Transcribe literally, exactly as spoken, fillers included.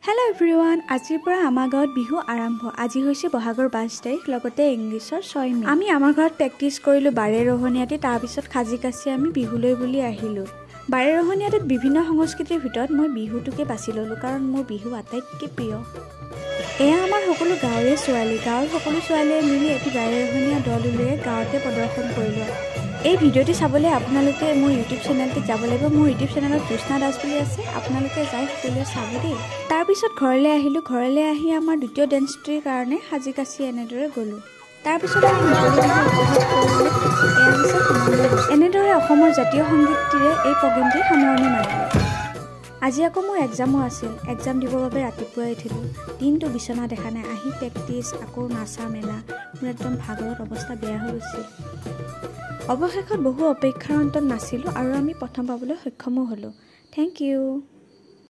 Hello everyone, আজিৰ পৰা আমাৰ গাঁৱত বিহু আৰম্ভ। আজি হৈছে বহাগৰ পাঁচ তাৰিখ, লগতে ইংলিছৰ ছয় মে। আমি আমাৰ ঘৰত প্ৰেক্টিছ কৰিলো বাৰে ৰহণীয়াতে, তাৰ পিছত খাজি কাছি আমি বিহুলৈ বুলি আহিলো। বাৰে ৰহণীয়াতে বিভিন্ন সংস্কৃতিৰ ভিতৰত মই বিহুটোকে বাছি ললো কাৰণ মোৰ বিহু আটাইতকৈ প্ৰিয়। এয়া আমাৰ সকলো গাঁৱৰে ছোৱালী, গাঁৱৰ সকলো ছোৱালীয়ে মিলি এটি বাৰে ৰহণীয়া দল উলিয়াই গাঁৱতে প্ৰদৰ্শন কৰিলো। এই ভিডিঅ'টি চাবলৈ আপোনালোকে মোৰ ইউটিউব চেনেলটোত যাব লাগিব। মোৰ ইউটিউব চেনেলত জ্যোৎস্না দাস বুলি আছে, আপোনালোকে যাই সকলোৱে চাব দেই। তাৰপিছত ঘৰলৈ আহিলোঁ। ঘৰলৈ আহি আমাৰ দ্বিতীয় ডেন্সটিৰ কাৰণে সাজি কাছি এনেদৰে গ'লোঁ। তাৰপিছত আমি মুকলি বিহু উপভোগ কৰিবলৈ এয়া হৈছে সামৰণি। এনেদৰে অসমৰ জাতীয় সংগীতটিৰে এই প্ৰগ্ৰেমটি সামৰণি মাৰিলোঁ। আজি আকৌ মোৰ এক্সামো আছিল। এক্সাম দিবৰ বাবে ৰাতিপুৱাই উঠিলোঁ। দিনটো বিচনা দেখা নাই, আহি প্ৰেক্টিছ, আকৌ নাচা মেলা, মোৰ একদম ভাগৰত অৱস্থা বেয়া হৈ গৈছিল। অৱশেষত বহু অপেক্ষাৰ অন্তত নাচিলোঁ আৰু আমি প্ৰথম পাবলৈ সক্ষমো হ'লোঁ। Thank U.